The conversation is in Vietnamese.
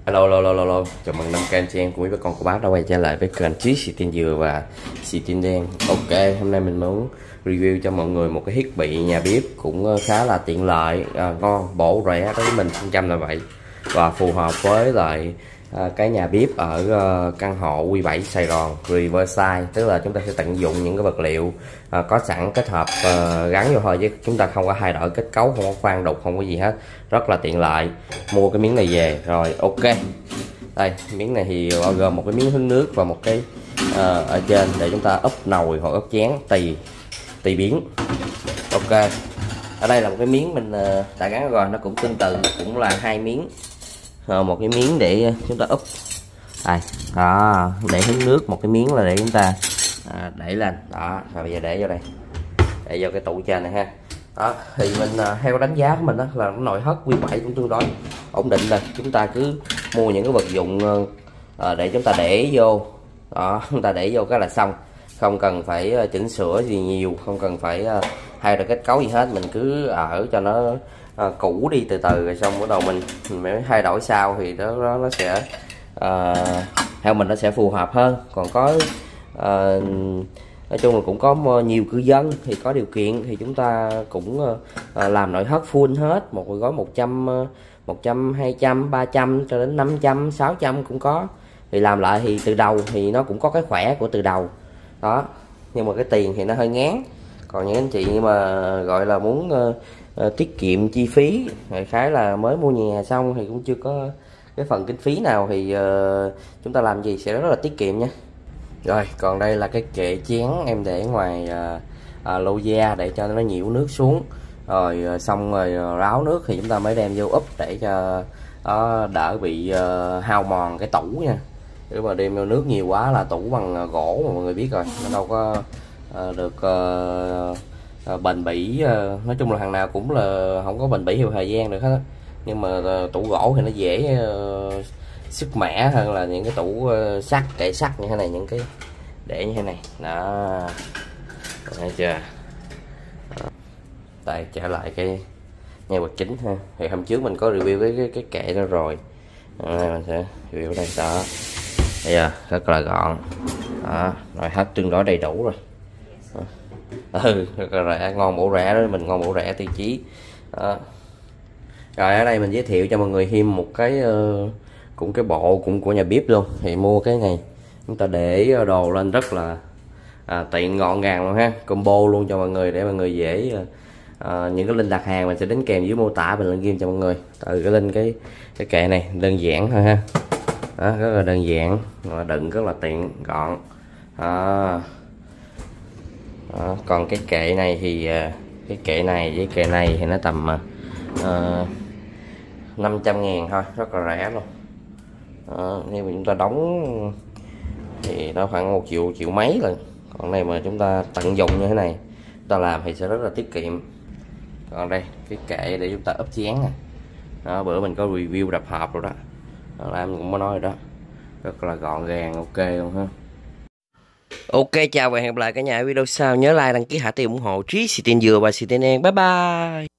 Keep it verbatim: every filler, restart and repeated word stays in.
Hello, hello, hello, hello. Chào mừng năm k anh chị em của mấy con của bác đã quay trở lại với kênh Trí xì tin dừa và xì tin đen. Ok, hôm nay mình muốn review cho mọi người một cái thiết bị nhà bếp cũng khá là tiện lợi, à, ngon, bổ, rẻ đối với mình phương châm là vậy, và phù hợp với lại à, cái nhà bếp ở à, căn hộ Q bảy Sài Gòn Riverside, tức là chúng ta sẽ tận dụng những cái vật liệu à, có sẵn kết hợp à, gắn vô thôi, chứ chúng ta không có thay đổi kết cấu, không có khoan đục, không có gì hết, rất là tiện lợi. Mua cái miếng này về rồi. Ok, đây miếng này thì bao gồm một cái miếng hứng nước và một cái uh, ở trên để chúng ta úp nồi hoặc úp chén tùy tùy biến. Ok, ở đây là một cái miếng mình uh, đã gắn rồi, nó cũng tương tự, cũng là hai miếng, uh, một cái miếng để chúng ta úp đây đó, để hứng nước, một cái miếng là để chúng ta uh, đẩy lên đó, rồi bây giờ để vô đây, để vô cái tủ trên này ha. Đó thì mình uh, theo đánh giá của mình đó là nội thất Q bảy cũng tương đối ổn định rồi. Chúng ta cứ mua những cái vật dụng uh, để chúng ta để vô đó, chúng ta để vô cái là xong, không cần phải uh, chỉnh sửa gì nhiều, không cần phải uh, thay đổi kết cấu gì hết. Mình cứ ở cho nó uh, cũ đi từ từ, rồi xong bắt đầu mình, mình mới thay đổi sau thì đó, đó nó sẽ uh, theo mình nó sẽ phù hợp hơn. Còn có uh, nói chung là cũng có nhiều cư dân thì có điều kiện thì chúng ta cũng uh, làm nội thất full hết, một gói một trăm, một trăm, hai trăm, ba trăm cho đến năm trăm, sáu trăm cũng có. Thì làm lại thì từ đầu thì nó cũng có cái khỏe của từ đầu đó, nhưng mà cái tiền thì nó hơi ngán. Còn những anh chị nhưng mà gọi là muốn uh, uh, tiết kiệm chi phí, đại khái là mới mua nhà xong thì cũng chưa có cái phần kinh phí nào thì uh, chúng ta làm gì sẽ rất là tiết kiệm nha. Rồi còn đây là cái kệ chén em để ngoài à, à, lô da để cho nó nhiễu nước xuống, rồi à, xong rồi ráo nước thì chúng ta mới đem vô úp để cho nó đỡ bị à, hao mòn cái tủ nha. Nếu mà đem vô nước nhiều quá là tủ bằng gỗ mà mọi người biết rồi, nó đâu có à, được à, à, bền bỉ, à, nói chung là hàng nào cũng là không có bền bỉ theo thời gian được hết. Nhưng mà à, tủ gỗ thì nó dễ à, sức mẻ hơn là những cái tủ uh, sắt, kệ sắt như thế này, những cái để như thế này đó, thấy chưa. Đó. Tại trở lại cái nhân vật chính ha, thì hôm trước mình có review cái cái, cái kệ đó rồi, đây mình sẽ review đây đó, bây giờ rất là gọn đó, rồi hết tương đối đầy đủ rồi. Đó. Ừ, rất là rẻ, ngon bổ rẻ đó, mình ngon bổ rẻ tiêu chí đó. Rồi ở đây mình giới thiệu cho mọi người thêm một cái uh, cũng cái bộ cũng của nhà bếp luôn. Thì mua cái này chúng ta để đồ lên rất là à, tiện, gọn gàng luôn ha, combo luôn cho mọi người để mọi người dễ à, những cái link đặt hàng mình sẽ đính kèm dưới mô tả bình luận game cho mọi người. Từ cái link cái cái kệ này đơn giản thôi ha, đó, rất là đơn giản, mà đựng rất là tiện gọn đó. Đó, còn cái kệ này thì cái kệ này với kệ này thì nó tầm uh, năm trăm ngàn thôi, rất là rẻ luôn. Đó, nếu mà chúng ta đóng thì nó khoảng một triệu, triệu mấy lần. Còn này mà chúng ta tận dụng như thế này, chúng ta làm thì sẽ rất là tiết kiệm. Còn đây cái kệ để chúng ta ấp chén nè, đó, bữa mình có review đập hộp rồi đó, đó là em cũng có nói rồi đó, rất là gọn gàng, ok luôn ha. Ok, chào và hẹn gặp lại cả nhà ở video sau. Nhớ like, đăng ký, hạ tiền ủng hộ Trí xì tin dừa và xì tin đen. Bye bye.